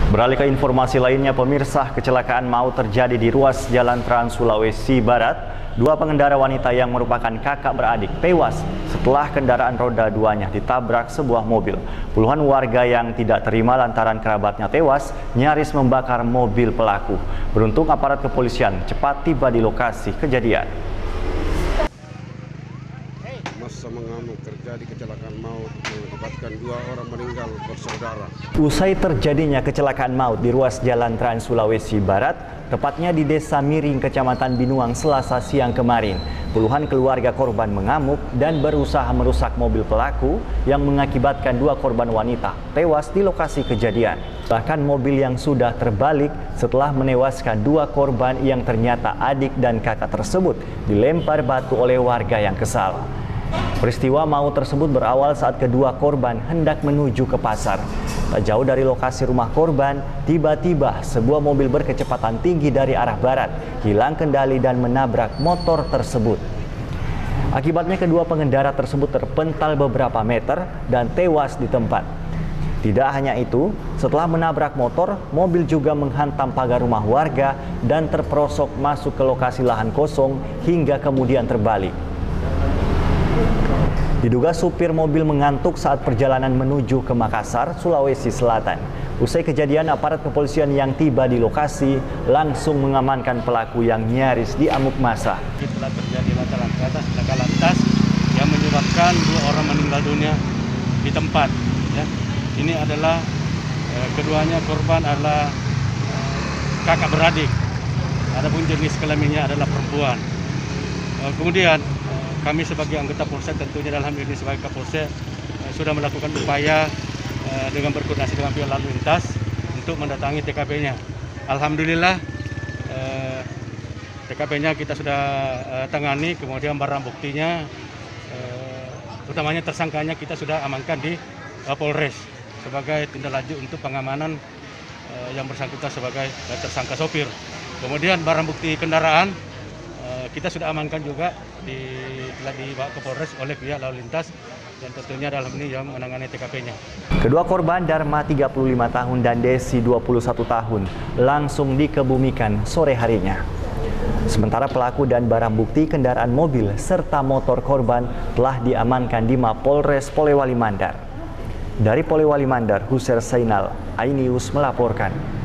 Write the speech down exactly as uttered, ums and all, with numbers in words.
Beralih ke informasi lainnya, pemirsa, kecelakaan maut terjadi di ruas Jalan Trans Sulawesi Barat. Dua pengendara wanita yang merupakan kakak beradik tewas setelah kendaraan roda duanya ditabrak sebuah mobil. Puluhan warga yang tidak terima lantaran kerabatnya tewas nyaris membakar mobil pelaku. Beruntung aparat kepolisian cepat tiba di lokasi kejadian. Masa mengamuk terjadi kecelakaan maut mengakibatkan dua orang meninggal bersaudara. Usai terjadinya kecelakaan maut di ruas Jalan Trans Sulawesi Barat, tepatnya di Desa Miring, Kecamatan Binuang, Selasa siang kemarin, puluhan keluarga korban mengamuk dan berusaha merusak mobil pelaku yang mengakibatkan dua korban wanita tewas di lokasi kejadian. Bahkan mobil yang sudah terbalik setelah menewaskan dua korban yang ternyata adik dan kakak tersebut dilempar batu oleh warga yang kesal. Peristiwa maut tersebut berawal saat kedua korban hendak menuju ke pasar. Tak jauh dari lokasi rumah korban, tiba-tiba sebuah mobil berkecepatan tinggi dari arah barat hilang kendali dan menabrak motor tersebut. Akibatnya kedua pengendara tersebut terpental beberapa meter dan tewas di tempat. Tidak hanya itu, setelah menabrak motor, mobil juga menghantam pagar rumah warga dan terperosok masuk ke lokasi lahan kosong hingga kemudian terbalik. Diduga supir mobil mengantuk saat perjalanan menuju ke Makassar, Sulawesi Selatan. Usai kejadian, aparat kepolisian yang tiba di lokasi langsung mengamankan pelaku yang nyaris diamuk massa. Telah terjadi laka lantas, laka lantas yang menyebabkan dua orang meninggal dunia di tempat. Ya. Ini adalah eh, keduanya korban adalah eh, kakak beradik. Adapun jenis kelaminnya adalah perempuan. Eh, kemudian kami sebagai anggota Polsek, tentunya dalam ini sebagai Kapolsek, eh, sudah melakukan upaya eh, dengan berkoordinasi dengan pihak lalu lintas untuk mendatangi T K P-nya. Alhamdulillah eh, T K P-nya kita sudah eh, tangani, kemudian barang buktinya, eh, utamanya tersangkanya kita sudah amankan di eh, Polres sebagai tindak lanjut untuk pengamanan eh, yang bersangkutan sebagai eh, tersangka sopir. Kemudian barang bukti kendaraan kita sudah amankan juga di, telah dibawa ke Polres oleh pihak lalu lintas dan tentunya dalam ini yang menangani T K P-nya. Kedua korban, Dharma tiga puluh lima tahun dan Desi dua puluh satu tahun, langsung dikebumikan sore harinya. Sementara pelaku dan barang bukti kendaraan mobil serta motor korban telah diamankan di Mapolres Polewali Mandar. Dari Polewali Mandar, Huser Zainal, iNews melaporkan.